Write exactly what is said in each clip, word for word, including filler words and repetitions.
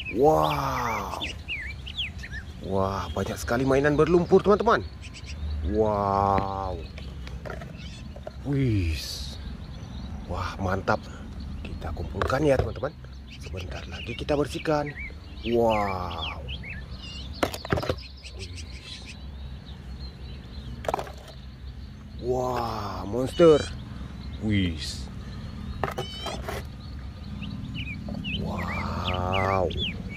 Wow. Wah, banyak sekali mainan berlumpur, teman-teman. Wow. Wih. Wah, mantap. Kita kumpulkan ya, teman-teman. Sebentar lagi kita bersihkan. Wow. Wah, monster. Wih. Wow.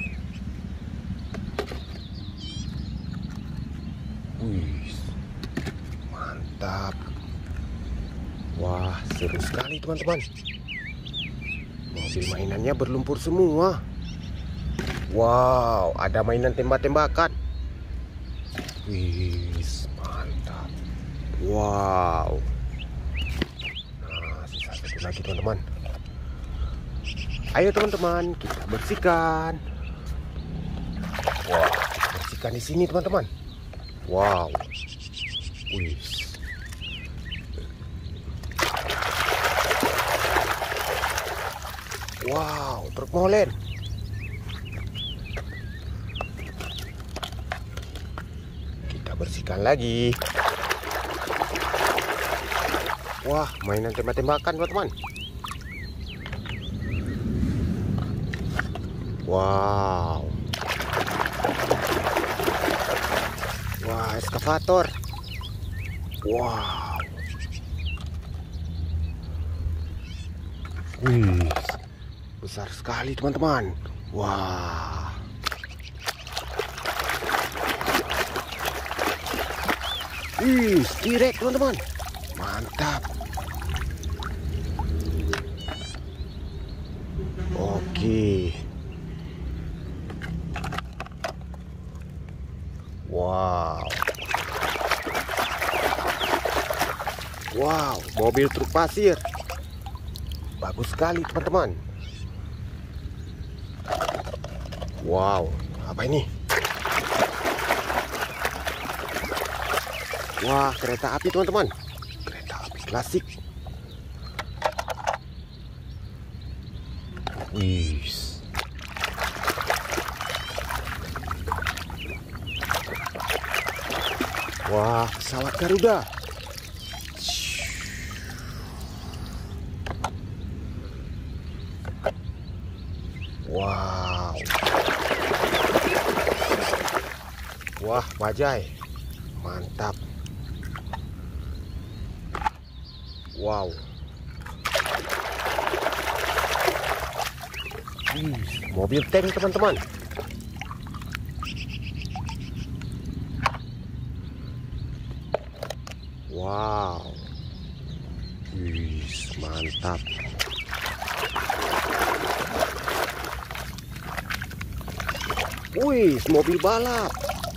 Wih. Mantap. Wah, seru sekali, teman-teman. Mobil mainannya berlumpur semua. Wow, ada mainan tembak-tembakan. Wih, mantap. Wow. Nah, sisa satu lagi, teman-teman. Ayo, teman-teman, kita bersihkan. Wah, kita bersihkan di sini, teman-teman. Wow. Wih. Wow, truk molen. Kita bersihkan lagi. Wah, mainan tembak-tembakan, teman-teman. Wow. Wah, eskavator. Wow. Wih, besar sekali, teman-teman. Wah. Wih, T-Rex, teman-teman. Mantap. Oke. Wow. Wow, mobil truk pasir. Bagus sekali, teman-teman. Wow, apa ini? Wah, kereta api, teman-teman. Kereta api klasik. Wih. Wah, pesawat Garuda. Wow. Wah, bajai. Mantap. Wow. Hmm, mobil tank, teman-teman. Wow. Wih, mantap. Wih, mobil balap.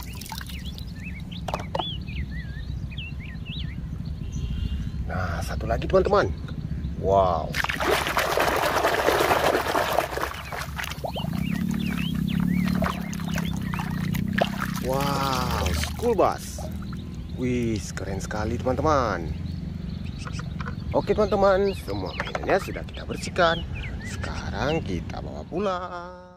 Nah, satu lagi, teman-teman. Wow. Wow, school bus. Wih, keren sekali, teman-teman. Oke, teman-teman, semua mainannya sudah kita bersihkan. Sekarang kita bawa pulang.